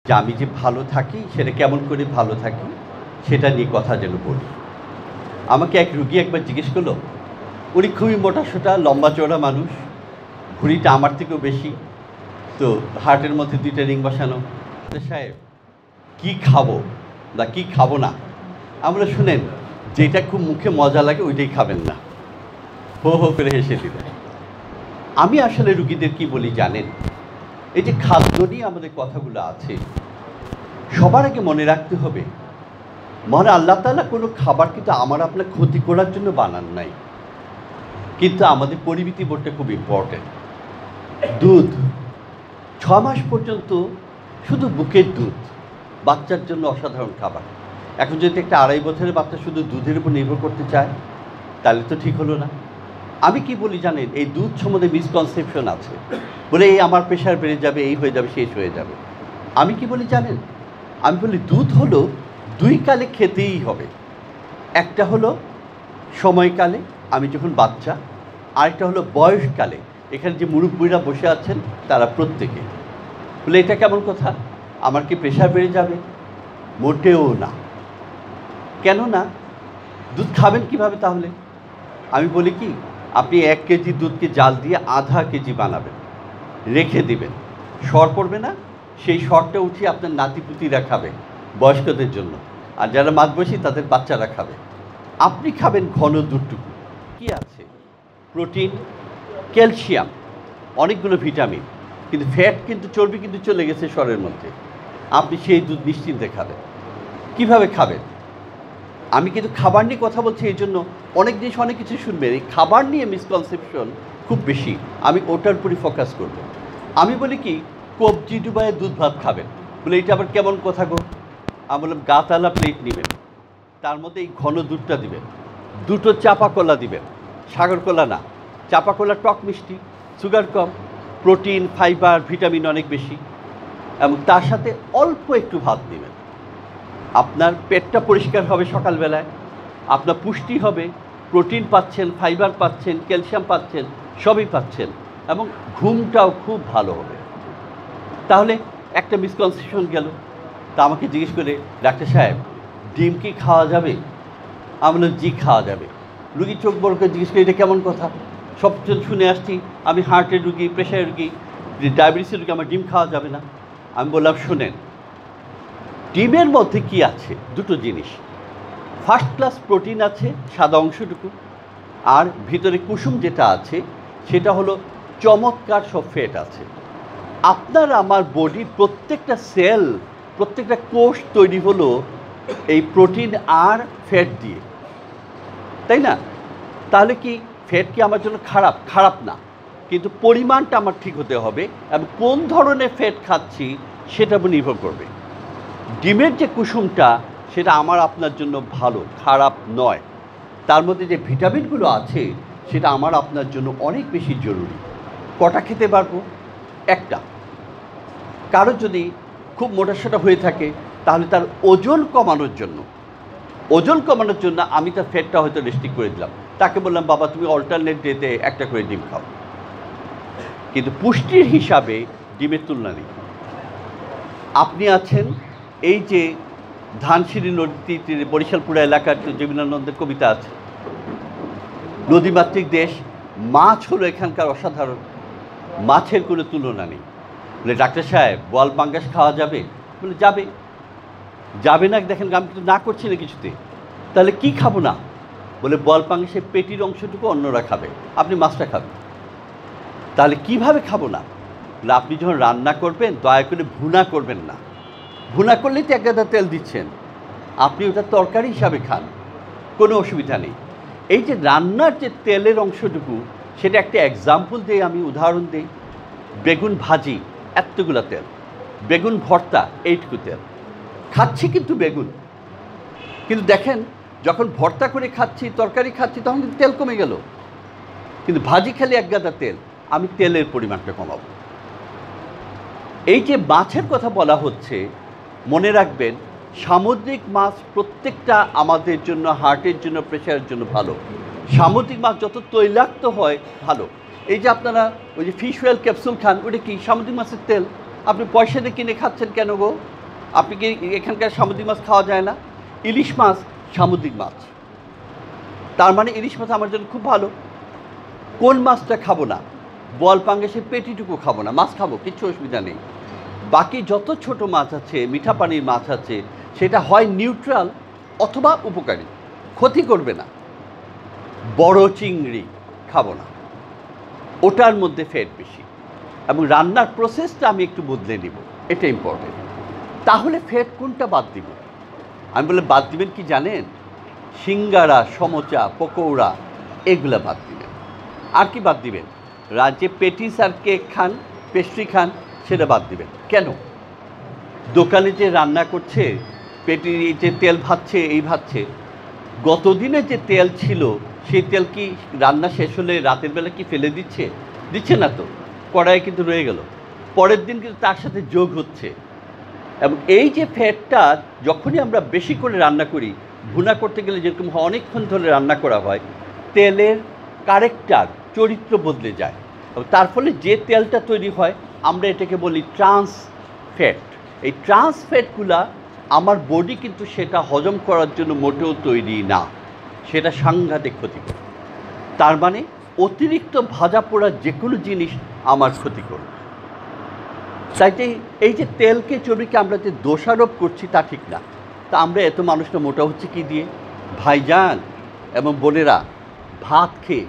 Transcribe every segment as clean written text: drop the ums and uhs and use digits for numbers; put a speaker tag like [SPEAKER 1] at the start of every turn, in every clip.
[SPEAKER 1] যে আমি যে ভালো থাকি সেটা কেমন করে ভালো থাকি সেটা নিয়ে কথা যেন বলি। আমাকে এক রুগী একবার জিজ্ঞেস করলো, উনি খুবই মোটাসোটা লম্বা চওড়া মানুষ, ভুঁড়িটা আমার থেকেও বেশি, তো হার্টের মধ্যে 2টা রিং বসানো। সাহেব কী খাবো বা কী খাবো না? আমরা শুনেন যেটা খুব মুখে মজা লাগে ওইটাই খাবেন না, হো হো করে হেসে দিলেন। আমি আসলে রুগীদের কি বলি জানেন, এই যে খাদ্য নিয়ে আমাদের কথাগুলো আছে, সবার আগে মনে রাখতে হবে মহান আল্লাহ তাআলা কোনো খাবার কিন্তু আমার আপনার ক্ষতি করার জন্য বানান নাই, কিন্তু আমাদের পরিমিতি বোধটা খুব ইম্পর্টেন্ট। দুধ 6 মাস পর্যন্ত শুধু বুকের দুধ বাচ্চার জন্য অসাধারণ খাবার। এখন যদি একটা 2.5 বছরের বাচ্চা শুধু দুধের উপর নির্ভর করতে চায় তাহলে তো ঠিক হলো না। আমি কি বলি জানেন, এই দুধ সম্বন্ধে মিসকনসেপশন আছে, বলে এই আমার প্রেশার বেড়ে যাবে, এই হয়ে যাবে, শেষ হয়ে যাবে। আমি কি বলি জানেন, আমি বলি দুধ হলো 2 কালে খেতেই হবে। একটা হলো সময়কালে, আমি যখন বাচ্চা, আরেকটা হলো বয়সকালে, এখানে যে মুরব্বীরা বসে আছেন তারা প্রত্যেকে। বলে এটা কেমন কথা, আমার কি প্রেশার বেড়ে যাবে? মোটেও না। কেন না? দুধ খাবেন কিভাবে তাহলে? আমি বলি কি, আপনি 1 কেজি দুধকে জাল দিয়ে আধা কেজি বানাবেন, রেখে দিবেন, সর পড়বে না, সেই সরটা উঠিয়ে আপনার নাতিপুতিরা খাবে, বয়স্কদের জন্য, আর যারা মাঝবয়সী তাদের বাচ্চারা খাবে। আপনি খাবেন ঘন দুধটুকু, কি আছে? প্রোটিন, ক্যালসিয়াম, অনেকগুলো ভিটামিন, কিন্তু ফ্যাট কিন্তু চর্বি কিন্তু চলে গেছে সরের মধ্যে। আপনি সেই দুধ নিশ্চিন্তে খাবেন। কিভাবে খাবেন? আমি কিন্তু খাবার নিয়ে কথা বলছি, এই জন্য অনেক জিনিস অনেক কিছু শুনবেন, এই খাবার নিয়ে মিসকনসেপশন খুব বেশি, আমি ওটার উপরই ফোকাস করব। আমি বলি কি, কবজি ডুবায় দুধ ভাত খাবেন, বলে এটা আবার কেমন কথা গো? আমি বললাম গাতালা প্লেট নেবেন, তার মধ্যে এই ঘন দুধটা দিবেন, 2টো চাপা কলা দিবেন, সাগর কলা না, চাপা কলা টক মিষ্টি, সুগার কম, প্রোটিন, ফাইবার, ভিটামিন অনেক বেশি, এবং তার সাথে অল্প একটু ভাত নেবেন। আপনার পেটটা পরিষ্কার হবে সকালবেলায়, আপনার পুষ্টি হবে, প্রোটিন পাচ্ছেন, ফাইবার পাচ্ছেন, ক্যালসিয়াম পাচ্ছেন, সবই পাচ্ছেন, এবং ঘুমটাও খুব ভালো হবে। তাহলে একটা মিসকনসেপশন গেল। তা আমাকে জিজ্ঞেস করে, ডাক্তার সাহেব ডিম কি খাওয়া যাবে? আমি বললাম জি, খাওয়া যাবে। রুগী চোখ বড় করে জিজ্ঞেস করে, এটা কেমন কথা? সবচেয়ে শুনে আসছি আমি হার্টের রুগী, প্রেশারের রুগী, ডায়াবেটিসের রুগী, আমার ডিম খাওয়া যাবে না। আমি বললাম শোনেন, ডিমের মধ্যে কি আছে? 2টো জিনিস, ফার্স্ট ক্লাস প্রোটিন আছে সাদা অংশটুকু, আর ভিতরে কুসুম যেটা আছে সেটা হলো চমৎকার সব ফ্যাট আছে। আপনার আমার বডির প্রত্যেকটা সেল, প্রত্যেকটা কোষ তৈরি হলো এই প্রোটিন আর ফ্যাট দিয়ে, তাই না? তাহলে কি ফ্যাট কি আমার জন্য খারাপ? খারাপ না, কিন্তু পরিমাণটা আমার ঠিক হতে হবে, এবং কোন ধরনের ফ্যাট খাচ্ছি সেটা উপর নির্ভর করবে। ডিমের যে কুসুমটা সেটা আমার আপনার জন্য ভালো, খারাপ নয়। তার মধ্যে যে ভিটামিনগুলো আছে সেটা আমার আপনার জন্য অনেক বেশি জরুরি। কটা খেতে পারবো? একটা। কারো যদি খুব মোটাসোটা হয়ে থাকে তাহলে তার ওজন কমানোর জন্য আমি তার ফ্যাটটা হয়তো রেস্ট্রিক্ট করে দিলাম, তাকে বললাম বাবা তুমি অল্টারনেট ডেতে একটা করে ডিম খাও। কিন্তু পুষ্টির হিসাবে ডিমের তুলনা নেই। আপনি আছেন এই যে ধানসিঁড়ি নদী তীরে বরিশালপুরা এলাকার জমিনানন্দের কবিতা আছে, নদীমাতৃক দেশ, মাছ হলো এখানকার অসাধারণ, মাছের কোনো তুলনা নেই। বলে ডাক্তার সাহেব বোয়াল পাঙ্গাস খাওয়া যাবে? বলে যাবে। যাবে না দেখেন, আমি কিন্তু না করছি না কিছুতে, তাহলে কি খাবো না? বলে বোয়াল পাঙ্গাসের পেটির অংশটুকু অন্যরা খাবে, আপনি মাছটা খাবেন। তাহলে কিভাবে খাবো না? বলে আপনি যখন রান্না করবেন দয়া করে ভুনা করবেন না, ভুনা করলেই তো 1 গাদা তেল দিচ্ছেন, আপনি ওটা তরকারি হিসাবে খান, কোনো অসুবিধা নেই। এই যে রান্নার যে তেলের অংশটুকু সেটা একটা এক্সাম্পল দিই, আমি উদাহরণ দিই। বেগুন ভাজি এতগুলো তেল, বেগুন ভর্তা এইটুকু তেল, খাচ্ছি কিন্তু বেগুন, কিন্তু দেখেন যখন ভর্তা করে খাচ্ছি, তরকারি খাচ্ছি, তখন কিন্তু তেল কমে গেল। কিন্তু ভাজি খেলে 1 গাদা তেল, আমি তেলের পরিমাণটা কমাবো। এই যে মাছের কথা বলা হচ্ছে, মনে রাখবেন সামুদ্রিক মাছ প্রত্যেকটা আমাদের জন্য, হার্টের জন্য, প্রেশারের জন্য ভালো। সামুদ্রিক মাছ যত তৈলাক্ত হয় ভালো। এই যে আপনারা ওই যে ফিশ অয়েল ক্যাপসুল খান, ওটা কি সামুদ্রিক মাছের তেল? আপনি পয়সা দিয়ে কিনে খাচ্ছেন কেন গো? আপনি কি এখানকার সামুদ্রিক মাছ খাওয়া যায় না? ইলিশ মাছ সামুদ্রিক মাছ, তার মানে ইলিশ মাছ আমার জন্য খুব ভালো। কোন মাছটা খাবো না? বোয়াল পাঙ্গাসের পেটিটুকু খাবো না, মাছ খাবো, কিচ্ছু অসুবিধা নেই। বাকি যত ছোট মাছ আছে, মিঠা পানির মাছ আছে, সেটা হয় নিউট্রাল অথবা উপকারী, ক্ষতি করবে না। বড় চিংড়ি খাবো না, ওটার মধ্যে ফ্যাট বেশি, এবং রান্নার প্রসেসটা আমি একটু বদলে নিব, এটা ইম্পর্টেন্ট। তাহলে ফ্যাট কোনটা বাদ দিব? আমি বলে বাদ দিবেন কি জানেন? সিঙ্গারা, সমোচা, পকৌড়া এগুলো বাদ দিবেন। আর কি বাদ দিবেন? রাজ্যে পেটিস আর কেক খান, পেস্ট্রি খান, সেটা বাদ দিবেন। কেন? দোকানে যে রান্না করছে, পেটি যে তেল ভাজছে, এই ভাজছে, গতদিনে যে তেল ছিল সেই তেল কি রান্না শেষ হলে রাতের বেলা কি ফেলে দিচ্ছে? দিচ্ছে না তো, কড়াইয়ে কিন্তু রয়ে গেল, পরের দিন কিন্তু তার সাথে যোগ হচ্ছে। এবং এই যে ফ্যাটটা যখনই আমরা বেশি করে রান্না করি, ভুনা করতে গেলে যেরকম অনেকক্ষণ ধরে রান্না করা হয়, তেলের ক্যারেক্টার, চরিত্র বদলে যায়। তার ফলে যে তেলটা তৈরি হয় আমরা এটাকে বলি ট্রান্স ফ্যাট। এই ট্রান্স ফ্যাটগুলা আমার বডি কিন্তু সেটা হজম করার জন্য মোটেও তৈরি না, সেটা সাংঘাতিক ক্ষতিকর। তার মানে অতিরিক্ত ভাজা পোড়া যে কোনো জিনিস আমার ক্ষতি করবে। তাই এই যে তেলকে চর্বিকে আমরা যে দোষারোপ করছি তা ঠিক না। তা আমরা এত মানুষটা মোটা হচ্ছে কি দিয়ে? ভাইজান এবং বোনেরা, ভাত খেয়ে।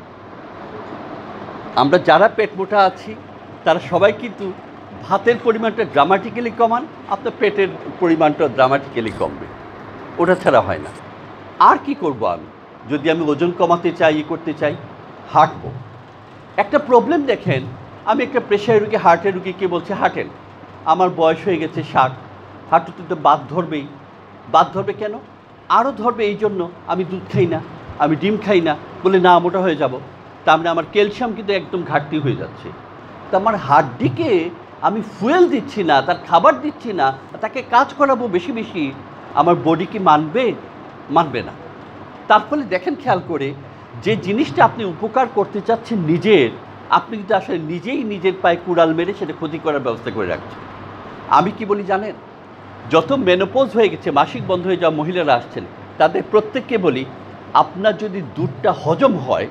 [SPEAKER 1] আমরা যারা পেট মোটা আছি তারা সবাই কিন্তু ভাতের পরিমাণটা ড্রামাটিক্যালি কমান, আপনার পেটের পরিমাণটা ড্রামাটিক্যালি কমবে, ওটা ছাড়া হয় না। আর কি করব আমি যদি আমি ওজন কমাতে চাই, করতে চাই? হাঁটবো। একটা প্রবলেম দেখেন, আমি একটা প্রেশার রুগী, হার্টের রুগীকে বলছি হাঁটেন, আমার বয়স হয়ে গেছে 60, হাঁটতে তো বাদ ধরবেই। বাদ ধরবে কেন? আরও ধরবে এই জন্য আমি দুধ খাই না, আমি ডিম খাই না, বলে না মোটা হয়ে যাব। তার মানে আমার ক্যালসিয়াম কিন্তু একদম ঘাটতি হয়ে যাচ্ছে। তা আমার হাড্ডিকে আমি ফুয়েল দিচ্ছি না, তার খাবার দিচ্ছি না, তাকে কাজ করাবো বেশি বেশি, আমার বডি কি মানবে? মানবে না। তার ফলে দেখেন খেয়াল করে, যে জিনিসটা আপনি উপকার করতে চাচ্ছেন নিজের, আপনি কিন্তু আসলে নিজেই নিজের পায়ে কুড়াল মেরে সেটা ক্ষতি করার ব্যবস্থা করে রাখছেন। আমি কি বলি জানেন? যত মেনোপজ হয়ে গেছে, মাসিক বন্ধ হয়ে যাওয়া মহিলারা আসছেন, তাদের প্রত্যেককে বলি, আপনার যদি দুধটা হজম হয়,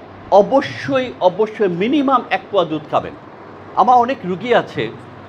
[SPEAKER 1] অবশ্যই অবশ্যই মিনিমাম 1 পোয়া দুধ খাবেন। আমার অনেক রুগী আছে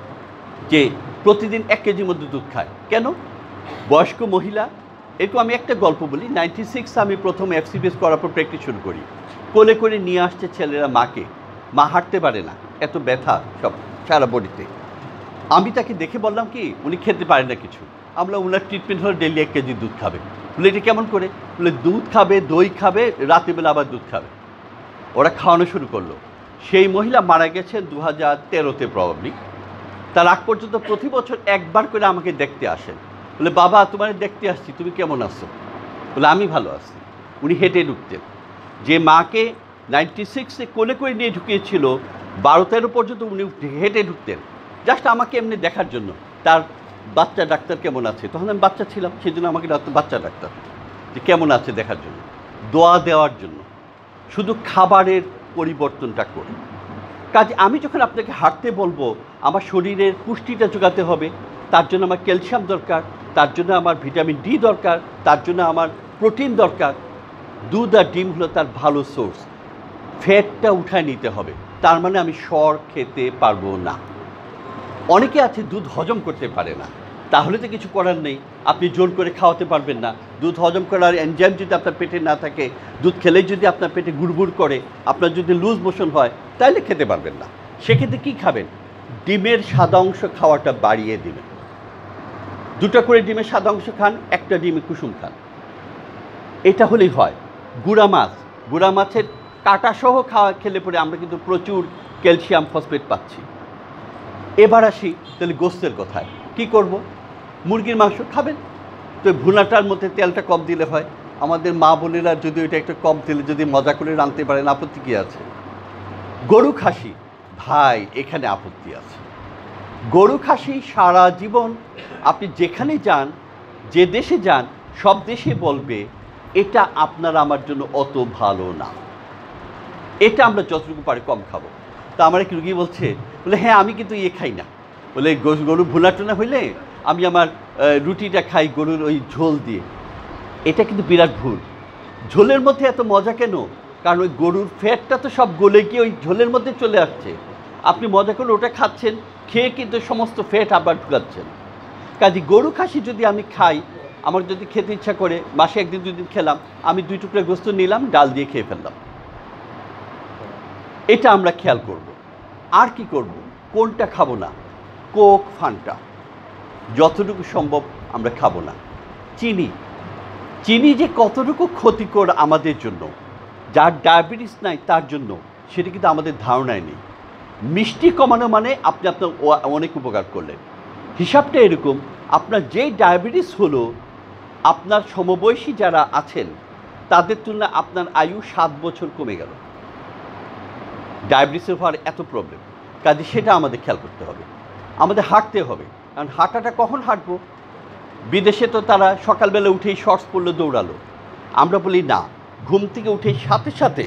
[SPEAKER 1] যে প্রতিদিন 1 কেজির মধ্যে দুধ খায়। কেন? বয়স্ক মহিলা। এরকম আমি একটা গল্প বলি। 96 আমি প্রথম FCPS করার পর প্র্যাকটিস শুরু করি। কোলে করে নিয়ে আসছে ছেলেরা মাকে, মা হাঁটতে পারে না, এত ব্যথা সব সারা বডিতে। আমি তাকে দেখে বললাম কি, উনি খেতে পারে না কিছু, আমরা ওনার ট্রিটমেন্ট হলো ডেলি 1 কেজি দুধ খাবে। বলে এটা কেমন করে? বলে দুধ খাবে, দই খাবে, রাতেরবেলা আবার দুধ খাবে। ওরা খাওয়ানো শুরু করলো। সেই মহিলা মারা গেছেন 2013-তে প্রবাবলি। তার আগ পর্যন্ত প্রতি বছর একবার করে আমাকে দেখতে আসেন। বলে বাবা তোমার দেখতে আসছি, তুমি কেমন আছো? বলে আমি ভালো আছি। উনি হেঁটে ঢুকতেন। যে মাকে 96-এ কোলে করে নিয়ে ঢুকিয়েছিল, 12-13 পর্যন্ত উনি হেঁটে ঢুকতেন, জাস্ট আমাকে এমনি দেখার জন্য। তার বাচ্চা ডাক্তার কেমন আছে, তখন আমি বাচ্চা ছিলাম, সেই জন্য আমাকে বাচ্চা ডাক্তার যে কেমন আছে দেখার জন্য, দোয়া দেওয়ার জন্য, শুধু খাবারের পরিবর্তনটা করে। কাজে আমি যখন আপনাকে হাঁটতে বলবো, আমার শরীরের পুষ্টিটা জোগাতে হবে, তার জন্য আমার ক্যালসিয়াম দরকার, তার জন্য আমার ভিটামিন ডি দরকার, তার জন্য আমার প্রোটিন দরকার। দুধ আর ডিম হলো তার ভালো সোর্স। ফ্যাটটা উঠায় নিতে হবে, তার মানে আমি সর খেতে পারবো না। অনেকে আছে দুধ হজম করতে পারে না, তাহলে তো কিছু করার নেই, আপনি জোর করে খাওয়াতে পারবেন না। দুধ হজম করার এনজাইম যদি আপনার পেটে না থাকে, দুধ খেলেই যদি আপনার পেটে গুড়গুড় করে, আপনার যদি লুজ মোশন হয়, তাহলে খেতে পারবেন না। সেক্ষেত্রে কী খাবেন? ডিমের সাদা অংশ খাওয়াটা বাড়িয়ে দিবেন। 2টা করে ডিমের সাদা অংশ খান, 1টা ডিমে কুসুম খান, এটা হলেই হয়। গুঁড়া মাছের কাঁটাসহ খেলে পরে আমরা কিন্তু প্রচুর ক্যালসিয়াম ফসফেট পাচ্ছি। এবার আসি তাহলে গোস্তের কথায়। কি করব? মুরগির মাংস খাবেন, তো ভুনাটার মধ্যে তেলটা কম দিলে হয়। আমাদের মা বোনেরা যদি ওইটা একটু কম তেলে যদি মজা করে রাঁধতে পারেন, আপত্তি কী আছে? গরু খাসি, ভাই এখানে আপত্তি আছে। গরু খাসি সারা জীবন আপনি যেখানে যান, যে দেশে যান, সব দেশে বলবে এটা আপনার আমার জন্য অত ভালো না, এটা আমরা যতটুকু পারি কম খাবো। তা আমার এক রুগী বলছে, বলে হ্যাঁ আমি কিন্তু খাই না। বলে গরু ভুনা টুনা হইলে আমি আমার রুটিটা খাই গরুর ওই ঝোল দিয়ে, এটা কিন্তু বিরাট ভুল। ঝোলের মধ্যে এত মজা কেন? কারণ ওই গরুর ফ্যাটটা তো সব গলে গিয়ে ওই ঝোলের মধ্যে চলে আসছে, আপনি মজা করে ওটা খাচ্ছেন, খেয়ে কিন্তু সমস্ত ফ্যাট আবার ঢুকাচ্ছেন। কাজে গরু খাসি যদি আমি খাই, আমার যদি খেতে ইচ্ছা করে, মাসে একদিন দুদিন খেলাম, আমি 2 টুকরা গোস্ত নিলাম, ডাল দিয়ে খেয়ে ফেললাম। এটা আমরা খেয়াল করব। আর কি করব? কোনটা খাবো না? কোক, ফান্টা যতটুকু সম্ভব আমরা খাবো না। চিনি, চিনি যে কতটুকু ক্ষতিকর আমাদের জন্য, যার ডায়াবেটিস নাই তার জন্য, সেটা কিন্তু আমাদের ধারণায় নেই। মিষ্টি কমানো মানে আপনি আপনার অনেক উপকার করলেন। হিসাবটা এরকম, আপনার যেই ডায়াবেটিস হলো, আপনার সমবয়সী যারা আছেন তাদের তুলনায় আপনার আয়ু 7 বছর কমে গেল। ডায়াবেটিসের হওয়ার এত প্রবলেম, কাজে সেটা আমাদের খেয়াল করতে হবে। আমাদের হাঁটতে হবে, কারণ হাঁটাটা কখন হাঁটবো? বিদেশে তো তারা সকালবেলা উঠেই শর্টস পরলো, দৌড়ালো। আমরা বলি না, ঘুম থেকে উঠেই সাথে সাথে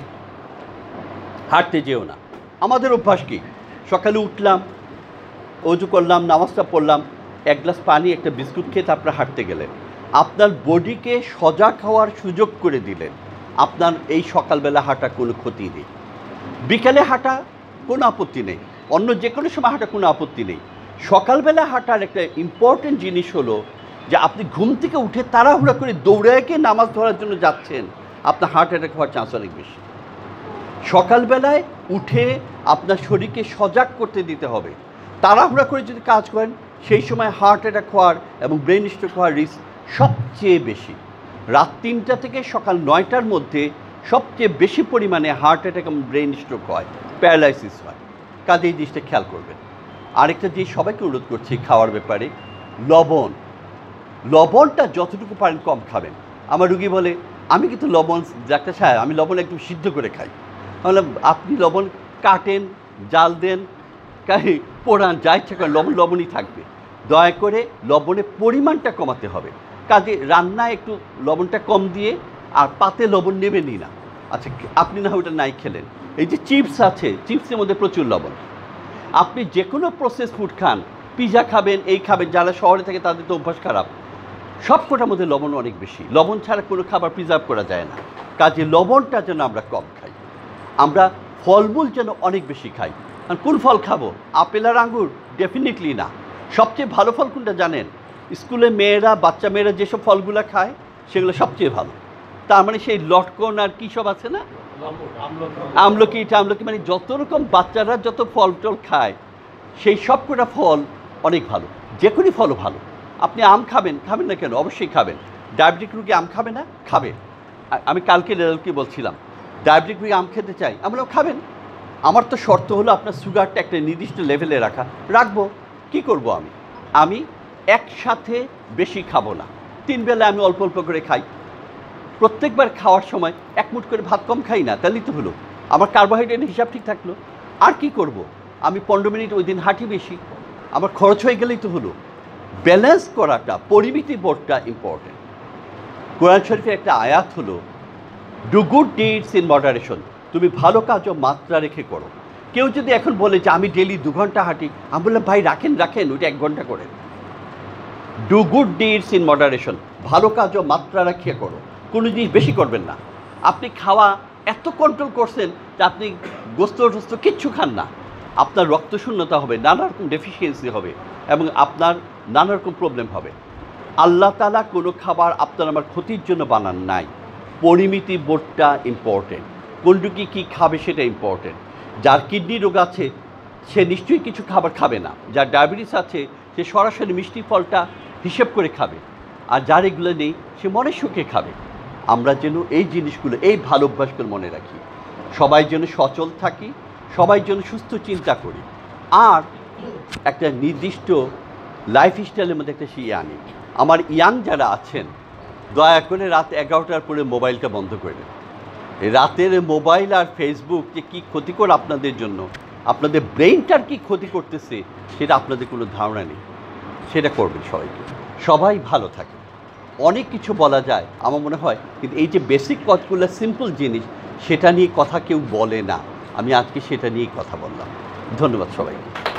[SPEAKER 1] হাঁটতে যেও না। আমাদের অভ্যাস কি? সকালে উঠলাম, অজু করলাম, নামাজটা পড়লাম, 1 গ্লাস পানি, একটা বিস্কুট খেয়ে তারপরে হাঁটতে গেলেন। আপনার বডিকে সজাগ হওয়ার সুযোগ করে দিলেন। আপনার এই সকালবেলা হাঁটা কোনো ক্ষতি নেই, বিকালে হাঁটা কোনো আপত্তি নেই, অন্য যে কোনো সময় হাঁটা কোনো আপত্তি নেই। সকালবেলা হাঁটার একটা ইম্পর্টেন্ট জিনিস হলো যে আপনি ঘুম থেকে উঠে তাড়াহুড়া করে দৌড়াকে নামাজ ধরার জন্য যাচ্ছেন, আপনার হার্ট অ্যাটাক হওয়ার চান্স অনেক বেশি। সকালবেলায় উঠে আপনার শরীরকে সজাগ করতে দিতে হবে। তাড়াহুড়া করে যদি কাজ করেন, সেই সময় হার্ট অ্যাটাক হওয়ার এবং ব্রেন স্ট্রোক হওয়ার রিস্ক সবচেয়ে বেশি। রাত 3টা থেকে সকাল 9টার মধ্যে সবচেয়ে বেশি পরিমাণে হার্ট অ্যাটাক এবং ব্রেন স্ট্রোক হয়, প্যারালাইসিস হয়। কাজে এই জিনিসটা খেয়াল করবেন। আরেকটা যে সবাইকে অনুরোধ করছি খাওয়ার ব্যাপারে, লবণ, লবণটা যতটুকু পারেন কম খাবেন। আমার রুগী বলে, আমি কিন্তু লবণ, ডাক্তার সাহেব আমি লবণ একদম সিদ্ধ করে খাই। বললাম, আপনি লবণ কাটেন, জাল দেন, পোড়ান, যা ইচ্ছা করেন, লবণ লবণই থাকবে। দয়া করে লবণের পরিমাণটা কমাতে হবে। কাজে রান্নায় একটু লবণটা কম দিয়ে, আর পাতে লবণ নেবেনই না। আচ্ছা, আপনি না ওটা নাই খেলেন, এই যে চিপস আছে, চিপসের মধ্যে প্রচুর লবণ। আপনি যে কোনো প্রসেস ফুড খান, পিজা খাবেন, এই খাবেন, যারা শহরে থাকে তাদের তো অভ্যাস খারাপ, সব কটার মধ্যে লবণ অনেক বেশি। লবণ ছাড়া কোনো খাবার প্রিজার্ভ করা যায় না। কাজে লবণটা যেন আমরা কম খাই। আমরা ফলমূল যেন অনেক বেশি খাই। আর কোন ফল খাবো? আপেল আর আঙ্গুর? ডেফিনেটলি না। সবচেয়ে ভালো ফল কোনটা জানেন? স্কুলে মেয়েরা, বাচ্চা মেয়েরা যেসব ফলগুলো খায় সেগুলো সবচেয়ে ভালো। তার মানে সেই লটকন আর কী সব আছে না, আমলকি, এটা আমলকি, মানে যত রকম বাচ্চারা যত ফল টল খায় সেই সব কটা ফল অনেক ভালো। যে কোনো ফলও ভালো। আপনি আম খাবেন, খাবেন না কেন? অবশ্যই খাবেন। ডায়াবেটিক রুগী আম খাবে না? খাবে। আমি কালকে রেজাল্টকে বলছিলাম, ডায়াবেটিক রুগী আম খেতে চাই, আমরাও খাবেন। আমার তো শর্ত হলো আপনার সুগারটা একটা নির্দিষ্ট লেভেলে রাখবো। কি করব আমি একসাথে বেশি খাবো না। 3 বেলা আমি অল্প অল্প করে খাই। প্রত্যেকবার খাওয়ার সময় 1 মুঠ করে ভাত কম খাই না, তাহলেই তো হলো। আমার কার্বোহাইড্রেটের হিসাব ঠিক থাকলো। আর কি করব? আমি 15 মিনিট ওই দিন হাঁটি বেশি, আমার খরচ হয়ে গেলেই তো হলো। ব্যালেন্স করাটা, পরিমিতি বোধটা ইম্পর্টেন্ট। কোরআন শরীফের একটা আয়াত হলো, do good deeds in moderation. তুমি ভালো কাজও মাত্রা রেখে করো। কেউ যদি এখন বলে যে আমি ডেলি 2 ঘন্টা হাঁটি, আমি বললাম ভাই রাখেন, ওইটা 1 ঘন্টা করেন। Do good deeds in moderation, ভালো কাজও মাত্রা রাখিয়ে করো। কোনো জিনিস বেশি করবেন না। আপনি খাওয়া এত কন্ট্রোল করছেন যে আপনি গোস্ত টোস্ত কিচ্ছু খান না, আপনার রক্তশূন্যতা হবে, নানা রকম ডেফিসিয়েন্সি হবে এবং আপনার নানা রকম প্রবলেম হবে। আল্লাহ তাআলা কোনো খাবার আপনার আমার ক্ষতির জন্য বানান নাই। পরিমিতি বোধটা ইম্পর্টেন্ট। কোন রুগী কী খাবে সেটা ইম্পর্টেন্ট। যার কিডনি রোগ আছে সে নিশ্চয়ই কিছু খাবার খাবে না। যার ডায়াবেটিস আছে সে সরাসরি মিষ্টি ফলটা হিসেব করে খাবে। আর যার এগুলো নেই সে মনের সুখে খাবে। আমরা যেন এই জিনিসগুলো, এই ভালো অভ্যাসগুলো মনে রাখি। সবাই যেন সচল থাকি, সবাই যেন সুস্থ চিন্তা করি, আর একটা নির্দিষ্ট লাইফস্টাইলের মধ্যে একটা আনি। আমার ইয়াং যারা আছেন, দয়া করে রাত 11টার পরে মোবাইলটা বন্ধ করে দেন। রাতের মোবাইল আর ফেসবুক যে কী ক্ষতিকর আপনাদের জন্য, আপনাদের ব্রেইনটার কি ক্ষতি করতেছে সেটা আপনাদের কোনো ধারণা নেই। সেটা করবেন সবাইকে। সবাই ভালো থাকে। অনেক কিছু বলা যায় আমার মনে হয়, কিন্তু এই যে বেসিক কতগুলো সিম্পল জিনিস, সেটা নিয়ে কথা কেউ বলে না। আমি আজকে সেটা নিয়েই কথা বললাম। ধন্যবাদ সবাইকে।